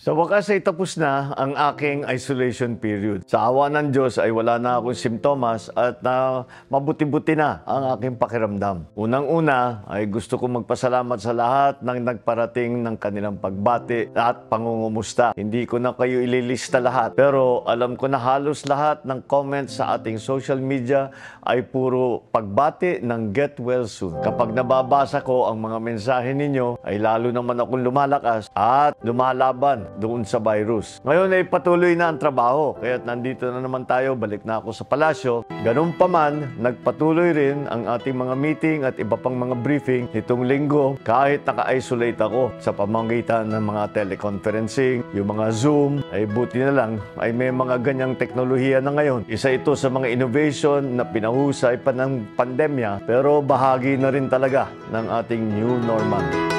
Sa wakas ay tapos na ang aking isolation period. Sa awa ng Diyos ay wala na akong simptomas at mabuti-buti na ang aking pakiramdam. Unang-una ay gusto kong magpasalamat sa lahat ng nagparating ng kanilang pagbati at pangungumusta. Hindi ko na kayo ililista lahat, pero alam ko na halos lahat ng comments sa ating social media ay puro pagbati ng get well soon. Kapag nababasa ko ang mga mensahe ninyo, ay lalo naman akong lumalakas at lumalaban doon sa virus. Ngayon ay patuloy na ang trabaho, kaya't nandito na naman tayo, balik na ako sa palasyo. Ganun pa man, nagpatuloy rin ang ating mga meeting at iba pang mga briefing nitong linggo kahit naka-isolate ako sa pamamagitan ng mga teleconferencing, yung mga Zoom, ay buti na lang ay may mga ganyang teknolohiya na ngayon. Isa ito sa mga innovation na pinahusay pa ng pandemya pero bahagi na rin talaga ng ating new normal.